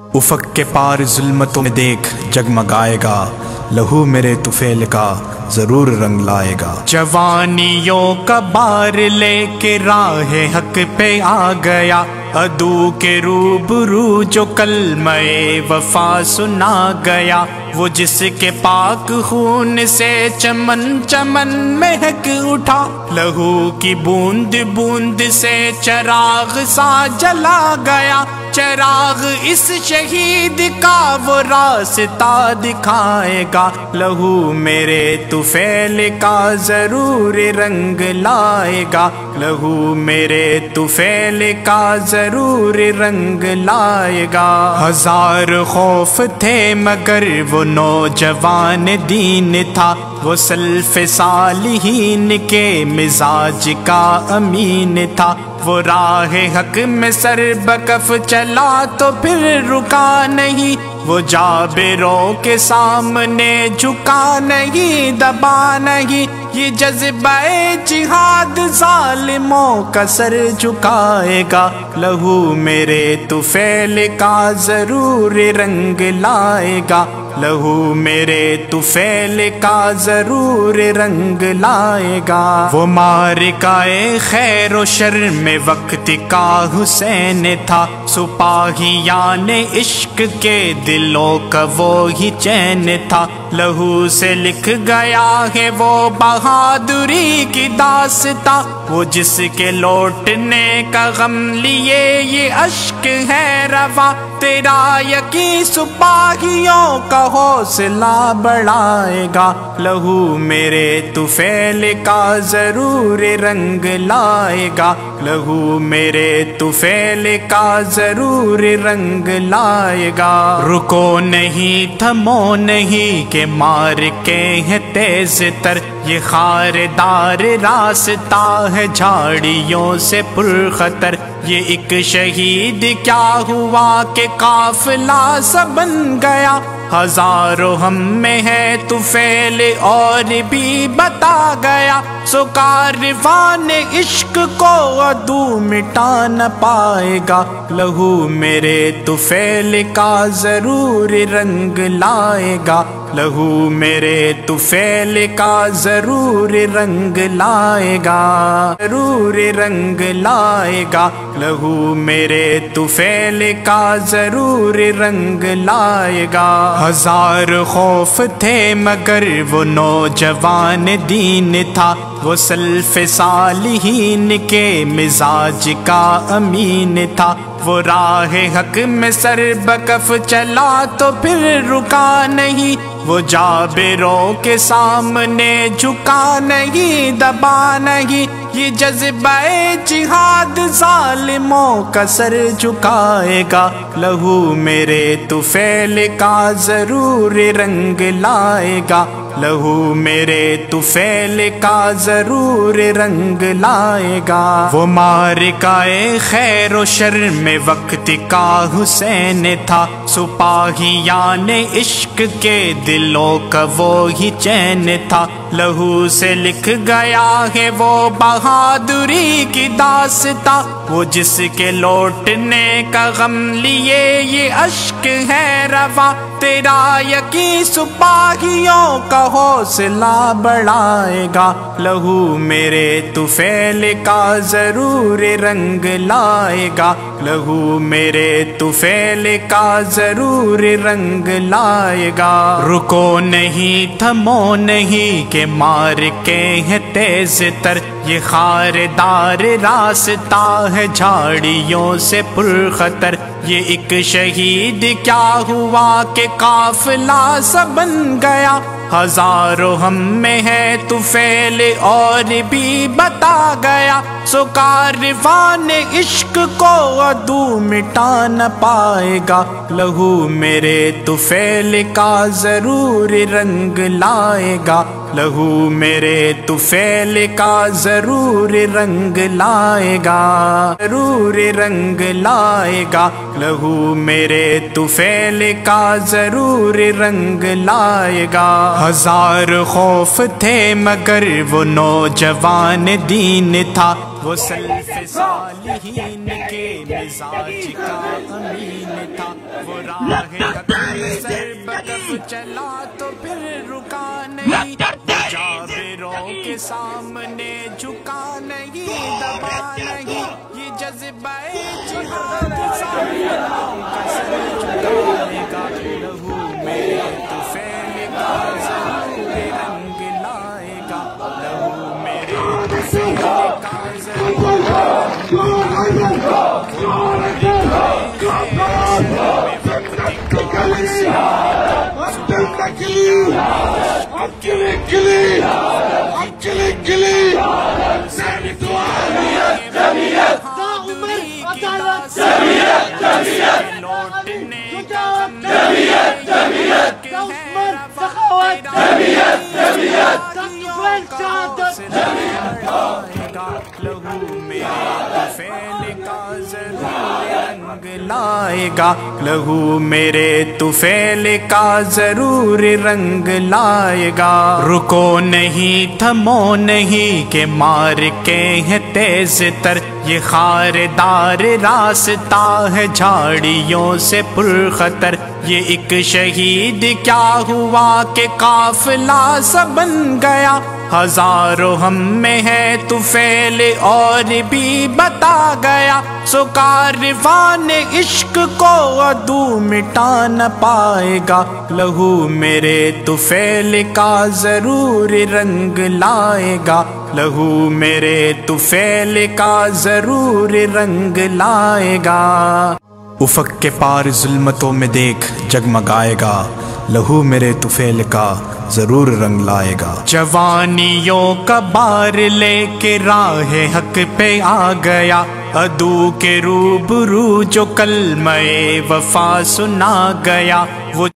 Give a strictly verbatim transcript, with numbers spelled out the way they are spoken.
افق کے پار ظلمتوں میں دیکھ جگمگائے گا، لہو میرے طفیل کا ضرور رنگ لائے گا۔ جوانیوں کا بار لے کے راہ حق پہ آ گیا، عدو کے روبرو جو کلمہ وفا سنا گیا، وہ جس کے پاک خون سے چمن چمن مہک اٹھا، لہو کی بوند بوند سے چراغ سا جلا گیا، چراغ اس شہید کا وہ راستہ دکھائے گا، لہو میرے طفیل کا ضرور رنگ لائے گا، لہو میرے طفیل کا ضرور رنگ لائے گا۔ ہزار خوف تھے مگر وہ نوجوان دین تھا، وہ سلف صالحین کے مزاج کا امین تھا، وہ راہ حق میں سر بکف چلا تو پھر رکا نہیں، وہ جابروں کے سامنے جھکا نہیں دبا نہیں، یہ جذبہ جہاد ظالموں کا سر جھکائے گا، لہو میرے طفیل کا ضرور رنگ لائے گا، لہو میرے طفیل کا ضرور رنگ لائے گا۔ وہ معرکہ خیر و شر میں وقت کا حسین تھا، سپاہیان عشق کے دلوں کا وہی چین تھا، لہو سے لکھ گیا ہے وہ بہادری کی داستاں، وہ جس کے لوٹنے کا غم لیے یہ اشک ہے رواں، تیرا یقین سپاہیوں کا حوصلہ بڑھائے گا، لہو میرے طفیل کا ضرور رنگ لائے گا، لہو میرے طفیل کا ضرور رنگ لائے گا۔ رکو نہیں تھمو نہیں کہ مار کے ہیں تیز تر، یہ خاردار راستہ ہے جھاڑیوں سے پرخطر، یہ ایک شہید کیا ہوا کہ قافلہ سا بن گیا، ہزاروں ہم میں ہے طفیل اور بھی بتا گیا، سو کاروان عشق کو عدو مٹا نہ پائے گا، لہو میرے طفیل کا ضرور رنگ لائے گا، لہو میرے طفیل کا ضرور رنگ لائے گا، ضرور رنگ لائے گا، لہو میرے طفیل کا ضرور رنگ لائے گا۔ ہزار خوف تھے مگر وہ نوجوان دین تھا، وہ سلف صالحین کے مزاج کا امین تھا، وہ راہ حق میں سر بکف چلا تو پھر رکا نہیں، وہ جابروں کے سامنے جھکا نہیں دبا نہیں، یہ جذبہ جہاد ظالموں کا سر جھکائے گا، لہو میرے طفیل کا ضرور رنگ لائے گا، لہو میرے طفیل کا ضرور رنگ لائے گا۔ وہ معرکہ خیر و شر میں وقت کا حسین تھا، سپاہیان عشق کے دلوں کا وہی چین تھا، لہو سے لکھ گیا ہے وہ بہادری کی داستاں، وہ جس کے لوٹنے کا غم لیے یہ اشک ہے رواں، تیرا یقین سپاہیوں کا حوصلہ بڑھائے گا، لہو میرے طفیل کا ضرور رنگ لائے گا، لہو میرے طفیل کا ضرور رنگ لائے گا۔ رکو نہیں تھمو نہیں کہ مار کے ہیں تیز تر، یہ خاردار راستہ ہے جھاڑیوں سے پرخطر، یہ ایک شہید کیا ہوا کہ قافلہ سا بن گیا، ہزاروں ہم میں ہے طفیل اور بھی بتا گیا، سو کاروان عشق کو عدو مٹا نہ پائے گا، لہو میرے طفیل کا ضرور رنگ لائے گا، لہو میرے طفیل کا ضرور رنگ لائے گا، ضرور رنگ لائے گا، لہو میرے طفیل کا ضرور رنگ لائے گا۔ ہزار خوف تھے مگر وہ نوجوان دین تھا، وہ سلف صالحین کے مزاج کا امین تھا، وہ راہ حق سر بکف چلا تو پھر رکا نہیں، جابروں کے سامنے جھکا نہیں، دبا نہیں، یہ جذبہ جہاد ساروں کا سر جھکائے گا، لہو میرے طفیل کا ضرور رنگ لائے گا، لہو میرے طفیل کا ضرور رنگ لائے گا، لہو میرے طفیل کا ضرور رنگ لائے گا۔ رکو نہیں تھمو نہیں کہ مار کے ہیں تیز تر، یہ خاردار راستہ ہے جھاڑیوں سے پرخطر، یہ ایک شہید کیا ہوا کہ قافلہ سا بن گیا، ہزاروں ہم میں ہے طفیل اور بھی بتا گیا، سو کاروان عشق کو عدو مٹا نہ پائے گا، لہو میرے طفیل کا ضرور رنگ لائے گا، لہو میرے طفیل کا ضرور رنگ لائے گا۔ افق کے پار ظلمتوں میں دیکھ جگمگائے گا، لہو میرے طفیل کا ضرور رنگ لائے گا۔ جوانیوں کا بار لے کے راہ حق پہ آ گیا، عدو کے روبرو جو کلمہ وفا سنا گیا، وہ